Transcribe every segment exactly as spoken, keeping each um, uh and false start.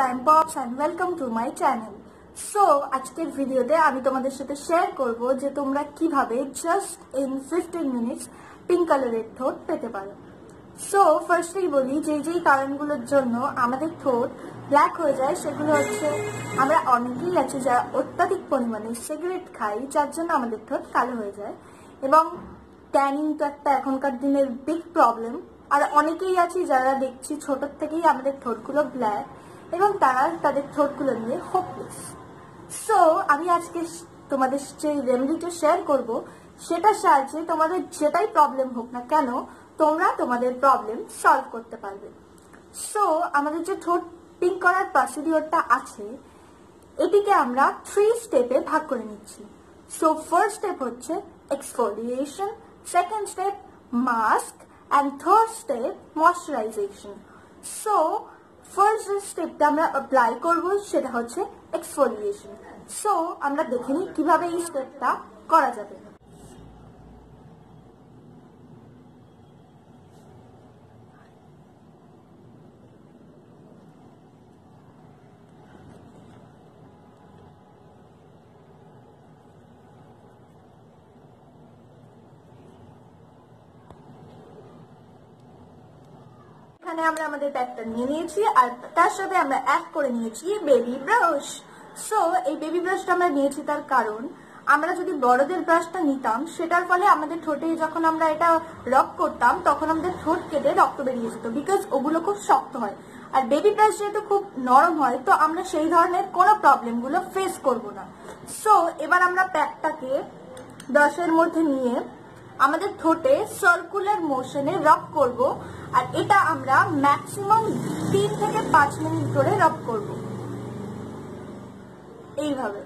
I'm Pops and welcome to my channel. So আজকের ভিডিওতে আমি তোমাদের সাথে শেয়ার করব যে তোমরা কিভাবে just in fifteen minutes pink কালারের ঠোঁট পেতে পারো। সো ফার্স্টলি বলি যে যেই কারণগুলোর জন্য আমাদের ঠোঁট ব্ল্যাক হয়ে যায় সেগুলো হচ্ছে আমরা অনেকেই আছে যারা অত্যাধিক পরিমাণে সিগারেট খাই যার জন্য আমাদের ঠোঁট কালো হয়ে যায়, এবং ট্যানিং তো একটা এখনকার দিনের বিগ প্রবলেম। আর অনেকেই আছে যারা দেখছি ছোট থেকেই আমাদের ঠোঁটগুলো ব্ল্যাক এবং তারা তাদের ঠোঁটগুলো নিয়ে হোপলেস। সো আমি আজকে তোমাদের যে রেমেডিটা শেয়ার করব সেটার সাহায্যে তোমাদের যেটাই প্রবলেম হোক না কেন তোমরা তোমাদের প্রবলেম সলভ করতে পারবে। সো আমাদের যে ঠোঁট পিঙ্ক করার প্রসিডিওরটা আছে এটিকে আমরা থ্রি স্টেপে ভাগ করে নিচ্ছি। সো ফার্স্ট স্টেপ হচ্ছে exfoliation, second step mask, and third step moisturization. So first স্টেপটা আমরা অ্যাপ্লাই করব সেটা হচ্ছে এক্সফোলিয়েশন। সো আমরা দেখে নিই কিভাবে এই স্টেপটা করা যাবে। এখানে আমরা আমাদের প্যাকটা নিয়ে নিয়েছি আর তার সাথে আমরা অ্যাড করে নিয়েছি বেবি ব্রাশ। সো এই বেবি ব্রাশটা আমরা নিয়েছি তার কারণ আমরা যদি বড়দের ব্রাশটা নিতাম সেটার ফলে আমাদের ঠোঁটে যখন আমরা এটা রব করতাম তখন আমাদের ঠোঁট কেটে রক্ত বেরিয়ে যেত, বিকজ ওগুলো খুব শক্ত হয়। আর বেবি ব্রাশ যেহেতু খুব নরম হয় তো আমরা সেই ধরনের কোনো প্রবলেমগুলো ফেস করব না। সো এবার আমরা প্যাকটাকে ব্রাশের মধ্যে নিয়ে আমাদের ঠোঁটে সার্কুলার মোশনে রব করব, আর এটা আমরা ম্যাক্সিমাম তিন থেকে পাঁচ মিনিট ধরে রব করব এইভাবে।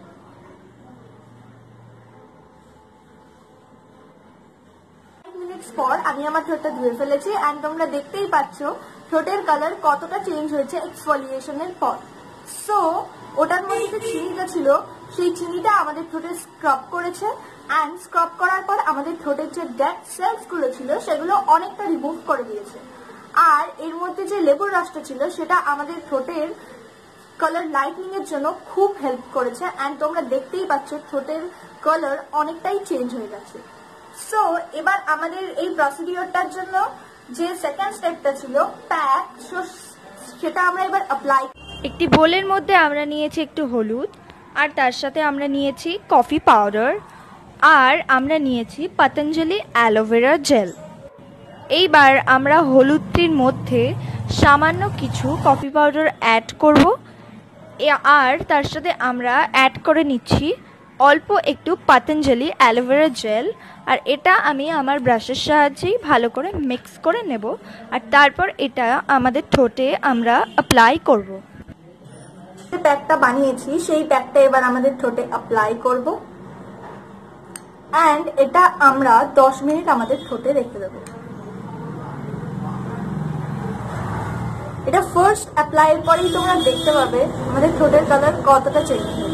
মিনিটস পর আমি আমার ঠোঁটটা ধুয়ে ফেলেছি এন্ড তোমরা দেখতেই পাচ্ছ ঠোঁটের কালার কতটা চেঞ্জ হয়েছে এক্সফোলিয়েশনের পর। সো ওটার মধ্যে যে চিনিটা ছিল সেই চিনিটা আমাদের ঠোঁটে স্ক্রাব করেছে এন্ড স্ক্রাব করার পর আমাদের ঠোঁটের যে ডেড সেলস গুলো ছিল সেগুলো অনেকটা রিমুভ করে দিয়েছে। আর এর মধ্যে যে লেবুর রসটা ছিল সেটা আমাদের ঠোঁটের কালার লাইটনিং এর জন্য খুব হেল্প করেছে এন্ড তোমরা দেখতেই পাচ্ছ ঠোঁটের কালার অনেকটাই চেঞ্জ হয়ে গেছে। সো এবার আমাদের এই প্রসিডিওরটার জন্য যে সেকেন্ড স্টেপটা ছিল প্যাক, সেটা আমরা এবার অ্যাপ্লাই। একটি বোলের মধ্যে আমরা নিয়েছি একটু হলুদ, আর তার সাথে আমরা নিয়েছি কফি পাউডার, আর আমরা নিয়েছি পতঞ্জলি অ্যালোভেরা জেল। এইবার আমরা হলুদটির মধ্যে সামান্য কিছু কফি পাউডার অ্যাড করব, আর তার সাথে আমরা অ্যাড করে নিচ্ছি অল্প একটু পতঞ্জলি অ্যালোভেরা জেল। আর এটা আমি আমার ব্রাশের সাহায্যেই ভালো করে মিক্স করে নেব, আর তারপর এটা আমাদের ঠোঁটে আমরা অ্যাপ্লাই করব। যে প্যাকটা বানিয়েছি সেই প্যাকটা এবার আমাদের ঠোঁটে অ্যাপ্লাই করব এন্ড এটা আমরা দশ মিনিট আমাদের ঠোঁটে রেখে দেব। এটা ফার্স্ট অ্যাপ্লাই এর পরেই তোমরা দেখতে পাবে আমাদের ঠোঁটের কালার কতটা চেঞ্জ হয়েছে।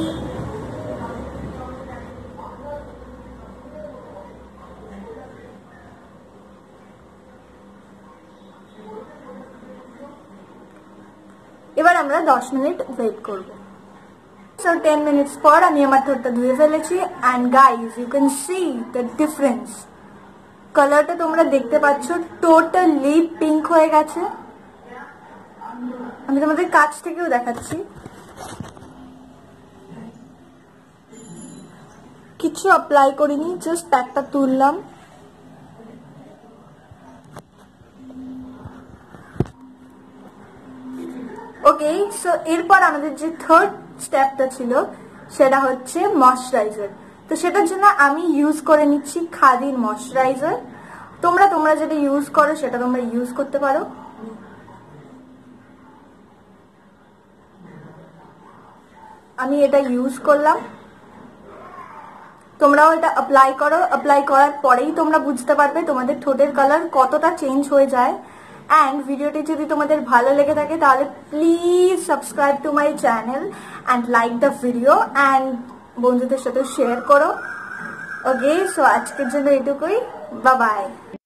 এবার আমরা দশ মিনিট ওয়েট করব। সো টেন মিনিটস পর আমি আমার ঠোঁটটা ধুয়ে ফেলেছি and guys you can see the difference. কালারটা তোমরা দেখতে পাচ্ছ টোটালি পিঙ্ক হয়ে গেছে। আমি তোমাদের কাছ থেকেও দেখাচ্ছি, কিছু অ্যাপ্লাই করিনি, জাস্ট প্যাকটা তুললাম। ওকে, সো এরপর আমাদের যে থার্ড স্টেপটা ছিল সেটা হচ্ছে ময়শ্চারাইজার। তো সেটার জন্য আমি ইউজ করে নিচ্ছি খাদির ময়শ্চারাইজার। তোমরা তোমরা যেটা ইউজ করো সেটা তোমরা ইউজ করতে পারো। আমি এটা ইউজ করলাম, তোমরাও এটা অ্যাপ্লাই করো। অ্যাপ্লাই করার পরেই তোমরা বুঝতে পারবে তোমাদের ঠোঁটের কালার কতটা চেঞ্জ হয়ে যায়। অ্যান্ড ভিডিওটি যদি তোমাদের ভালো লেগে থাকে তাহলে please subscribe to my channel and like the video and বন্ধুদের সাথে শেয়ার করো। ওকে, সো আজকের জন্য এটুকুই, বাই বাই।